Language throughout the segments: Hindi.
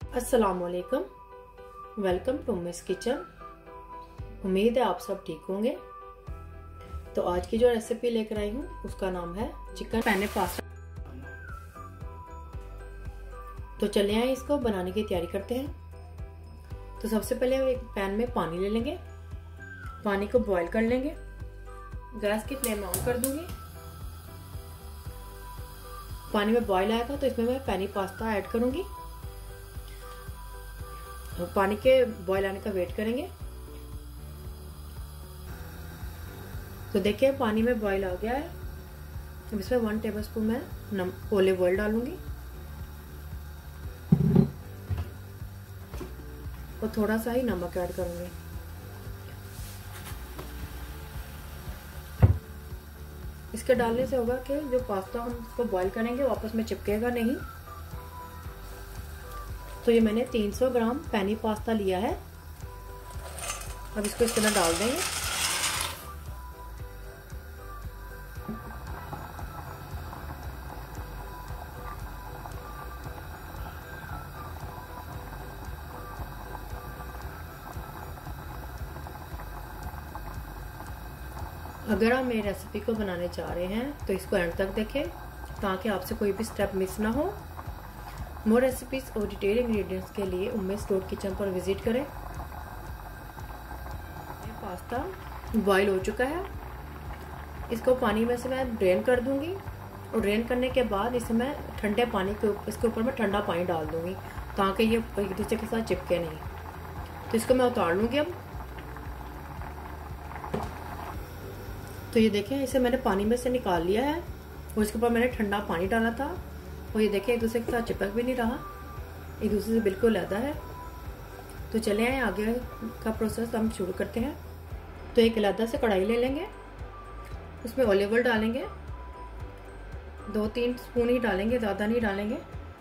अस्सलामुअलैकुम, वेलकम टू मिस किचन। उम्मीद है आप सब ठीक होंगे। तो आज की जो रेसिपी लेकर आई हूँ उसका नाम है चिकन पेने पास्ता। तो चलिए आइए इसको बनाने की तैयारी करते हैं। तो सबसे पहले हम एक पैन में पानी ले लेंगे, पानी को बॉईल कर लेंगे। गैस की फ्लेम ऑन कर दूंगी। पानी में बॉईल आएगा तो इसमें मैं पेनी पास्ता ऐड करूंगी। पानी के बॉईल आने का वेट करेंगे। तो देखिए पानी में बॉईल आ गया है। अब इसमें 1 टेबलस्पून मैं ऑलिव ऑयल डालूंगी और थोड़ा सा ही नमक ऐड करूंगी। इसके डालने से होगा कि जो पास्ता हम इसको बॉईल करेंगे वो आपस में चिपकेगा नहीं। तो ये मैंने 300 ग्राम पेनी पास्ता लिया है। अब इसको इसके अंदर डाल देंगे। अगर आप मेरी रेसिपी को बनाने चाह रहे हैं तो इसको एंड तक देखें ताकि आपसे कोई भी स्टेप मिस ना हो। मोर रेसिपीज और डिटेल इंग्रेडिएंट्स के लिए उम्मीद स्टोर किचन पर विजिट करें। पास्ता बॉईल हो चुका है। इसको पानी में से मैं ड्रेन कर दूंगी और ड्रेन करने के बाद इसे मैं ठंडे पानी के इसके ऊपर मैं ठंडा पानी डाल दूंगी ताकि ये एक दूसरे के साथ चिपके नहीं। तो इसको मैं उतार लूंगी अब। तो ये देखें इसे मैंने पानी में से निकाल लिया है और इसके ऊपर मैंने ठंडा पानी डाला था और ये देखें एक दूसरे के साथ चिपक भी नहीं रहा, एक दूसरे से बिल्कुल अलग है। तो चले आए आगे का प्रोसेस हम शुरू करते हैं। तो एक अलग से कढ़ाई ले लेंगे, उसमें ऑलिव ऑयल डालेंगे। 2-3 स्पून ही डालेंगे, ज़्यादा नहीं डालेंगे।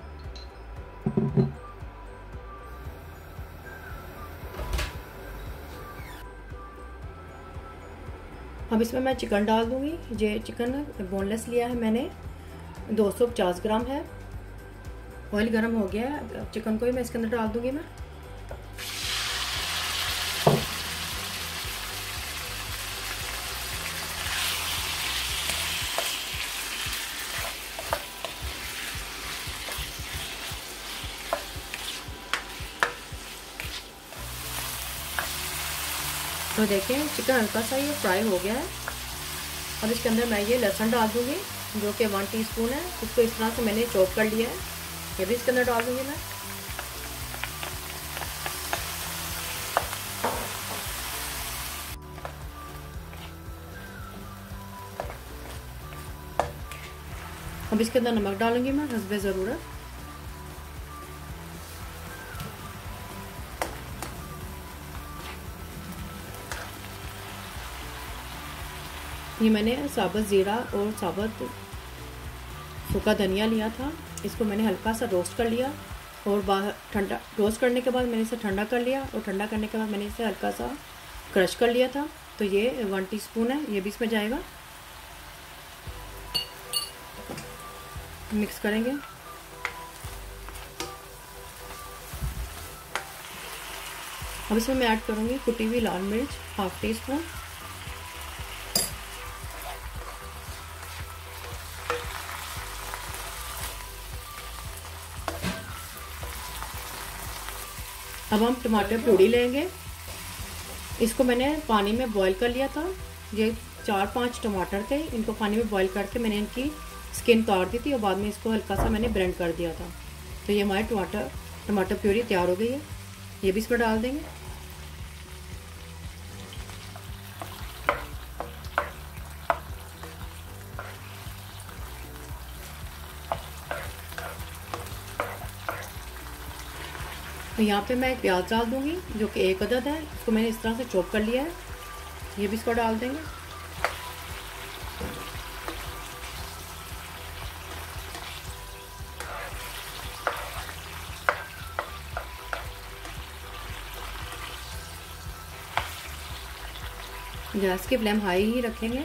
अब इसमें मैं चिकन डाल दूंगी। ये चिकन बोनलेस लिया है मैंने, 250 ग्राम है। ऑयल गर्म हो गया है, चिकन को ही मैं इसके अंदर डाल दूंगी मैं। तो देखें चिकन हल्का सा ये फ्राई हो गया है। अब इसके अंदर मैं ये लहसुन डाल दूंगी जो कि 1 टीस्पून है। इसको इस तरह से मैंने चॉप कर लिया है, ये भी इसके अंदर डाल दूंगी मैं। अब इसके अंदर नमक डालूंगी मैं हस्बे ज़रूरत। ये मैंने साबुत ज़ीरा और साबुत सूखा धनिया लिया था, इसको मैंने हल्का सा रोस्ट कर लिया और बाहर ठंडा रोस्ट करने के बाद मैंने इसे ठंडा कर लिया और ठंडा करने के बाद मैंने इसे हल्का सा क्रश कर लिया था। तो ये 1 टीस्पून है, ये भी इसमें जाएगा। मिक्स करेंगे। अब इसमें मैं ऐड करूँगी कुटी हुई लाल मिर्च 1/2 टीस्पून। अब हम टमाटर प्यूरी लेंगे। इसको मैंने पानी में बॉईल कर लिया था। ये 4-5 टमाटर थे, इनको पानी में बॉईल करके मैंने इनकी स्किन उतार दी थी और बाद में इसको हल्का सा मैंने ब्लेंड कर दिया था। तो ये हमारी टमाटर प्यूरी तैयार हो गई है, ये भी इसमें डाल देंगे। तो यहाँ पे मैं एक प्याज डाल दूंगी जो कि 1 अदद है। इसको मैंने इस तरह से चॉप कर लिया है, ये भी इसको डाल देंगे। गैस की फ्लेम हाई ही रखेंगे।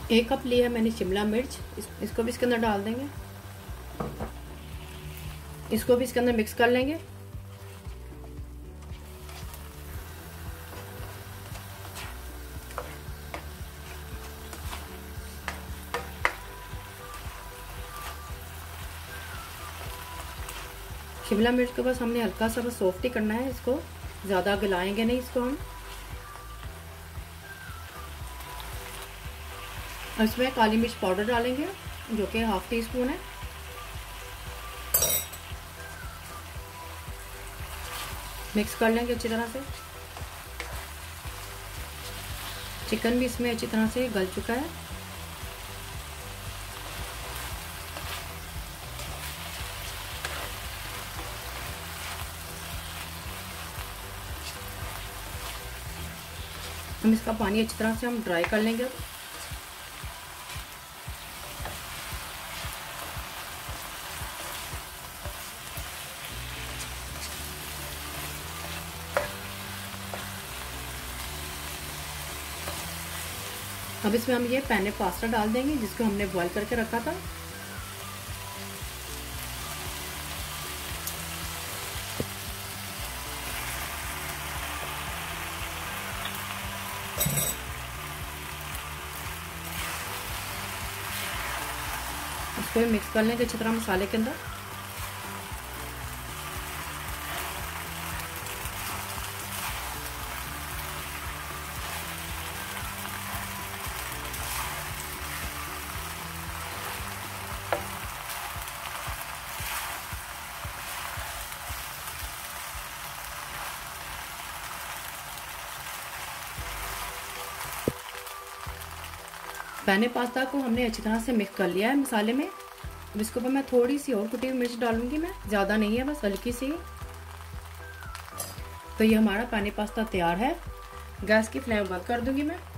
1 कप लिया मैंने शिमला मिर्च, इसको भी इसके अंदर डाल देंगे। इसको भी इसके अंदर मिक्स कर लेंगे। शिमला मिर्च को बस हमने हल्का सा बस सॉफ्ट ही करना है, इसको ज़्यादा गलाएंगे नहीं इसको हम। इसमें काली मिर्च पाउडर डालेंगे जो कि 1/2 टीस्पून है। मिक्स कर लेंगे अच्छी तरह से। चिकन भी इसमें अच्छी तरह से गल चुका है। हम इसका पानी अच्छी तरह से हम ड्राई कर लेंगे। अब इसमें हम ये पेने पास्ता डाल देंगे जिसको हमने बॉईल करके रखा था। इसको भी मिक्स कर लेंगे अच्छी तरह मसाले के अंदर। पेने पास्ता को हमने अच्छी तरह से मिक्स कर लिया है मसाले में। अब इसके ऊपर मैं थोड़ी सी और कुटी हुई मिर्च डालूंगी, मैं ज़्यादा नहीं है, बस हल्की सी। तो ये हमारा पेने पास्ता तैयार है। गैस की फ्लेम बंद कर दूंगी मैं।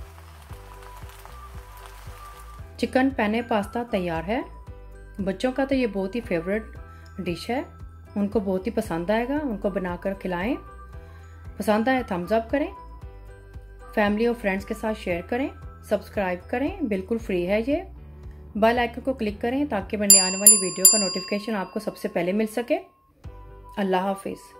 चिकन पेने पास्ता तैयार है। बच्चों का तो ये बहुत ही फेवरेट डिश है, उनको बहुत ही पसंद आएगा। उनको बनाकर खिलाएं। पसंद आए थम्स अप करें, फैमिली और फ्रेंड्स के साथ शेयर करें, सब्सक्राइब करें, बिल्कुल फ्री है ये। बेल आइकन को क्लिक करें ताकि बनने आने वाली वीडियो का नोटिफिकेशन आपको सबसे पहले मिल सके। अल्लाह हाफिज़।